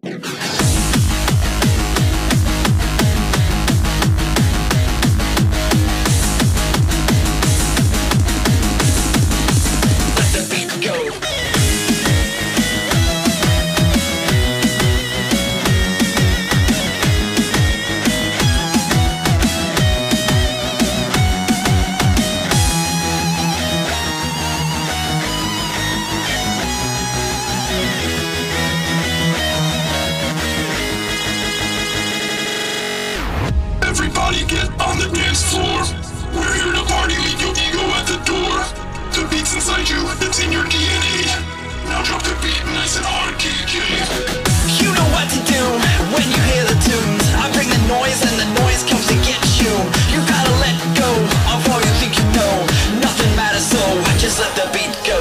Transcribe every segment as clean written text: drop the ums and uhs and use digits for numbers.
Everybody get on the dance floor. We're here to party, leave your ego at the door. The beat's inside you, it's in your DNA. Now drop the beat nice and hard, DJ. You know what to do when you hear the tunes. I bring the noise and the noise comes to get you. You gotta let go of all you think you know. Nothing matters, so just let the beat go.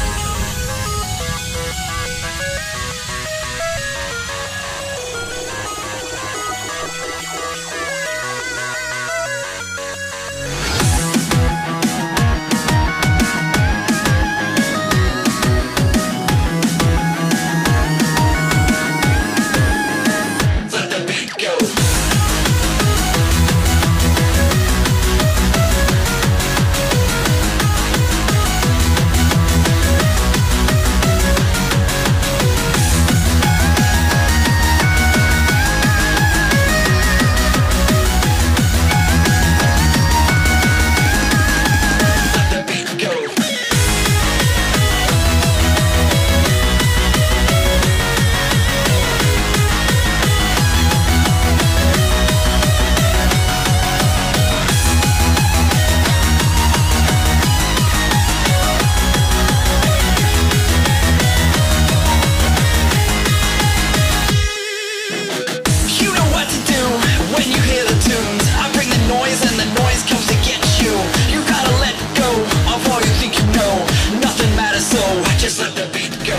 Just let the beat go.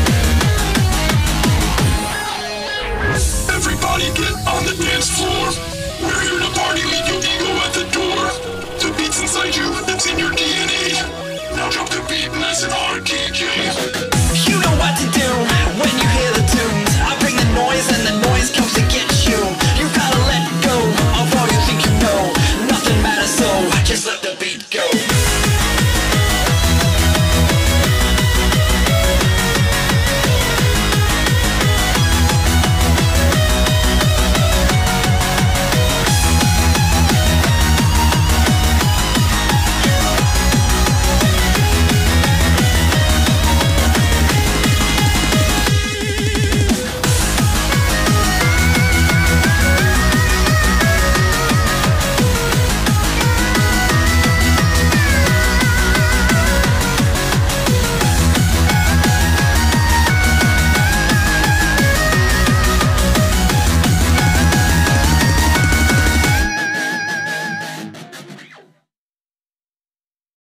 Everybody get on the dance floor.